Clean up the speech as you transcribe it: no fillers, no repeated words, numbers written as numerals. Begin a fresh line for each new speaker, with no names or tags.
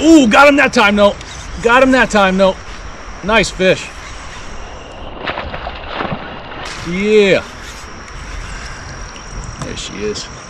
Ooh, got him that time, though. Got him that time, though. Nice fish. Yeah. There she is.